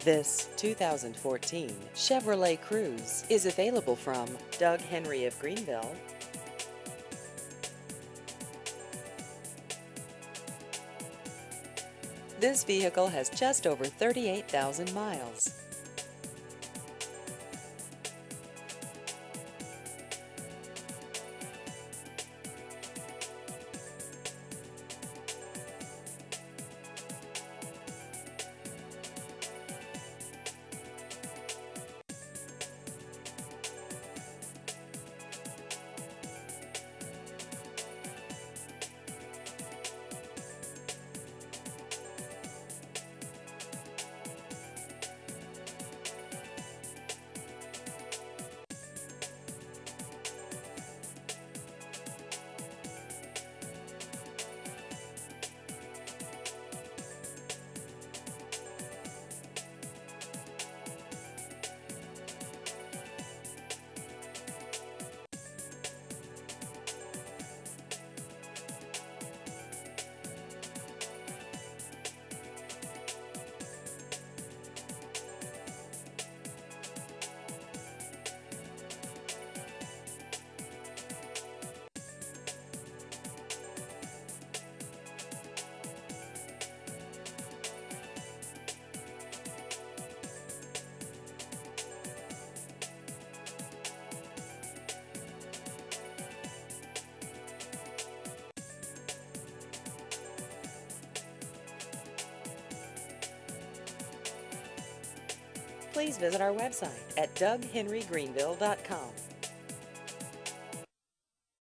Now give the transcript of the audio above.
This 2014 Chevrolet Cruze is available from Doug Henry of Greenville. This vehicle has just over 38,000 miles. Please visit our website at doughenrygreenville.com.